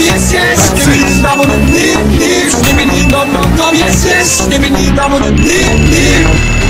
yes, yes. Give me the double the leap. Give me the double, yes, yes. Give me the double the leap.